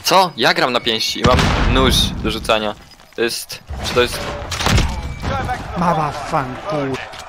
Co? Ja gram na pięści i mam nóż do rzucania. To jest... Czy to jest... Mama fan, kur...